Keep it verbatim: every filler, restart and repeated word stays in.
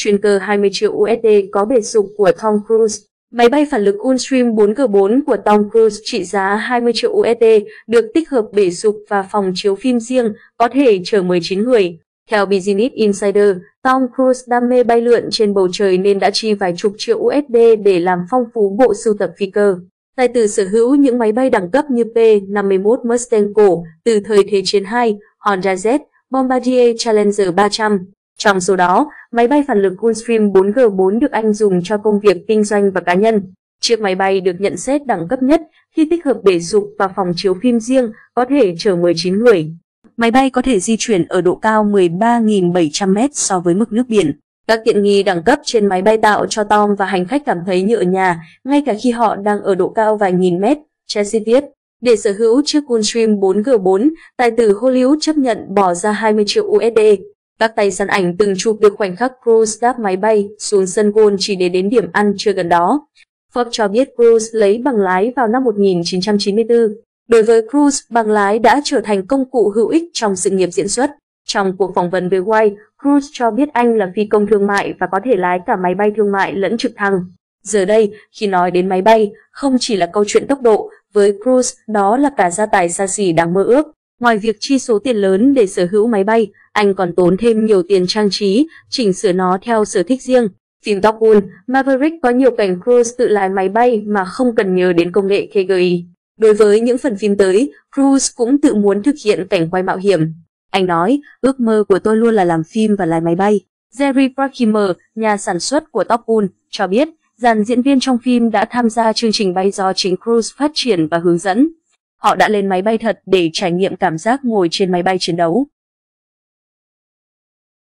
chuyên cơ hai mươi triệu u ét đê có bề sụp của Tom Cruise. Máy bay phản lực Gulfstream bốn G bốn của Tom Cruise trị giá hai mươi triệu u ét đê được tích hợp bể sụp và phòng chiếu phim riêng, có thể chở mười chín người. Theo Business Insider, Tom Cruise đam mê bay lượn trên bầu trời nên đã chi vài chục triệu u ét đê để làm phong phú bộ sưu tập phi cơ. Tài tử sở hữu những máy bay đẳng cấp như P năm mươi mốt Mustang cổ từ thời Thế chiến hai, Honda Jet, Bombardier Challenger ba trăm. Trong số đó, máy bay phản lực Gulfstream bốn G bốn được anh dùng cho công việc kinh doanh và cá nhân. Chiếc máy bay được nhận xét đẳng cấp nhất khi tích hợp bể sụp và phòng chiếu phim riêng, có thể chở mười chín người. Máy bay có thể di chuyển ở độ cao mười ba nghìn bảy trăm mét so với mực nước biển. Các tiện nghi đẳng cấp trên máy bay tạo cho Tom và hành khách cảm thấy như ở nhà, ngay cả khi họ đang ở độ cao vài nghìn mét, Chelsea viết. Để sở hữu chiếc Gulfstream bốn G bốn, tài tử Hollywood chấp nhận bỏ ra hai mươi triệu u ét đê. Các tay săn ảnh từng chụp được khoảnh khắc Cruise đáp máy bay xuống sân golf chỉ để đến điểm ăn trưa gần đó. Forbes cho biết Cruise lấy bằng lái vào năm một nghìn chín trăm chín mươi tư. Đối với Cruise, bằng lái đã trở thành công cụ hữu ích trong sự nghiệp diễn xuất. Trong cuộc phỏng vấn với Wired, Cruise cho biết anh là phi công thương mại và có thể lái cả máy bay thương mại lẫn trực thăng. Giờ đây, khi nói đến máy bay, không chỉ là câu chuyện tốc độ, với Cruise đó là cả gia tài xa xỉ đáng mơ ước. Ngoài việc chi số tiền lớn để sở hữu máy bay, anh còn tốn thêm nhiều tiền trang trí, chỉnh sửa nó theo sở thích riêng. Phim Top Gun, Maverick có nhiều cảnh Cruise tự lái máy bay mà không cần nhớ đến công nghệ ca giê i. Đối với những phần phim tới, Cruise cũng tự muốn thực hiện cảnh quay mạo hiểm. Anh nói, ước mơ của tôi luôn là làm phim và lái máy bay. Jerry Bruckheimer, nhà sản xuất của Top Gun, cho biết dàn diễn viên trong phim đã tham gia chương trình bay do chính Cruise phát triển và hướng dẫn. Họ đã lên máy bay thật để trải nghiệm cảm giác ngồi trên máy bay chiến đấu.